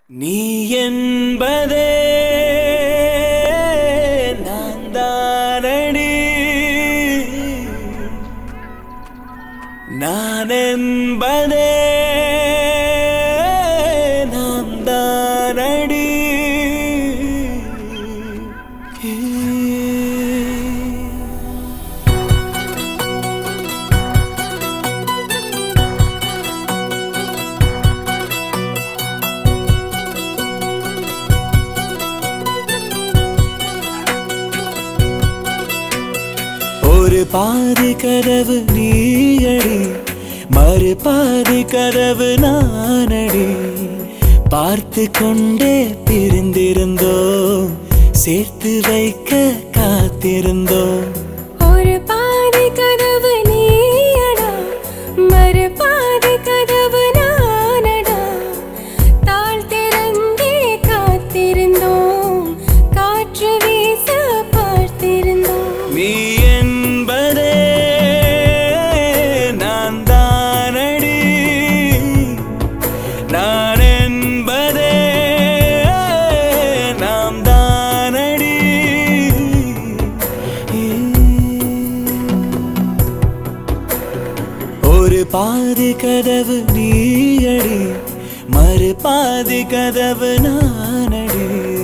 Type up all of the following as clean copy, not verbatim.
நீ என்பதே நான் தானடி, நான் என்பதே நாம் தானடி. ஒரு பாதி கதவு நீயடி, மறு பாதி கதவு நானடி. பார்த்து கொண்டே பிரிந்திருந்தோம், சேர்த்து வைக்க காத்திருந்தோம். ஒரு பாதி கதவு நீயடா, மறு பாதி கதவு நானடா. தாழ் திறந்தே காத்திருந்தோம், காற்று வீச பார்த்திருந்தோம். நீ என்பதே நான் தானடி, நான் என்பதே நாம் தானடி. ஒரு பாதி கதவு நீயடி, மறு பாதி கதவு நானடி.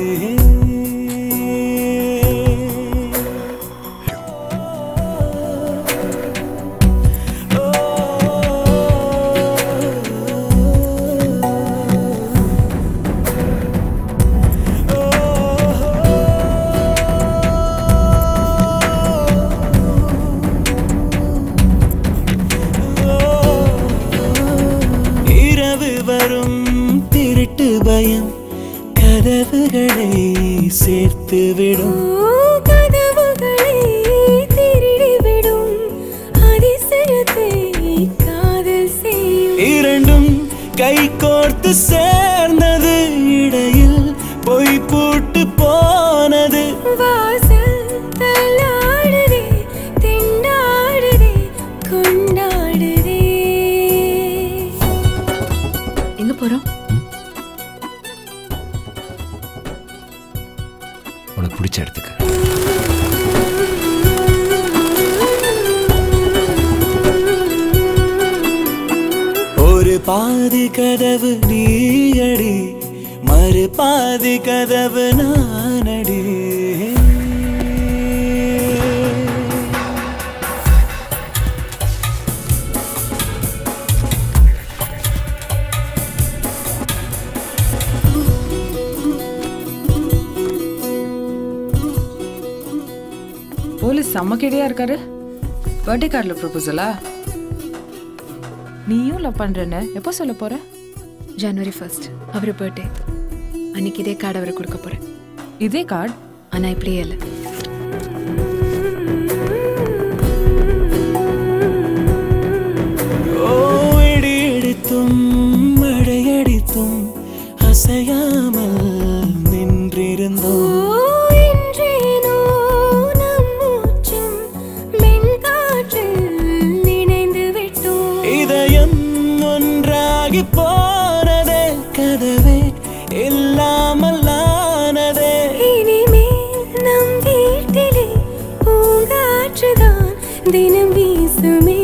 வரும் திருட்டு பயம் கதவுகளை சேர்த்துவிடும், கதவுகளை திருடிவிடும். அதிசயத்தை காதல் செய்யும். இரண்டும் கை கோர்த்து சேர்ந்தது, இடையில் பொய் பூட்டு போனது. வாசல் தள்ளாடுதே, திண்டாடுதே, கொண்டாடுதே. எங்க போறோம்? உனக்கு பிடிச்ச இடத்துக்கு. ஒரு பாதி கதவு நீயடி, மறு பாதி கதவு நானடி. போலீஸ் செம்ம கேடியா இருக்காரு. பர்த்டே கார்டில் ப்ரொபோசலா? நீயும் லவ் பண்றேன்னு எப்போ சொல்ல போற? ஜனவரி 1 அவர் பர்த்டே அன்னைக்கு இதே கார்டு அவருக்கு கொடுக்க போறேன். இதே கார்டு? ஆனா இப்படியே இல்லை. இடி இடித்தும் மழையடித்தும் அசையாமல் நின்றிருந்தோம். போனதே கதவே இல்லாமல் ஆனதே. இனிமேல் நம் வீட்டிலே பூங்காற்றுதான் தினம் வீசுமே.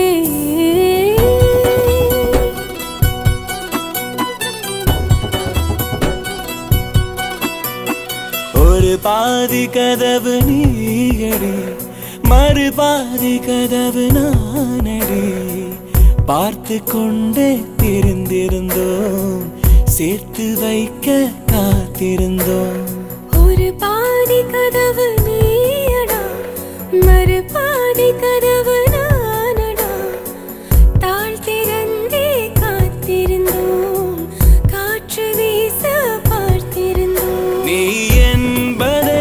ஒரு பாதி கதவு நீயடி, மறு பாதி கதவு நானடி. பார்த்து கொண்டே பிரிந்திருந்தோம், சேர்த்து வைக்க காத்திருந்தோம். ஒரு பாதி கதவு நீயடா, மறு பாதி கதவு நானடா. தாழ் திறந்தே காத்திருந்தோம், காற்று வீச பார்த்திருந்தோம். நீ என்பதே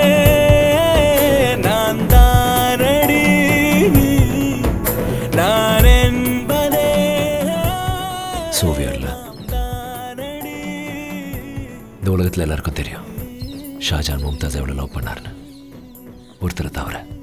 நான் தானடி, நான் சோவியர்ல இந்த உலகத்தில் எல்லாருக்கும் தெரியும் ஷாஜான் மும்தாஸ் எவ்வளவு லவ் பண்ணாருன்னு, ஒருத்தரை தவிர.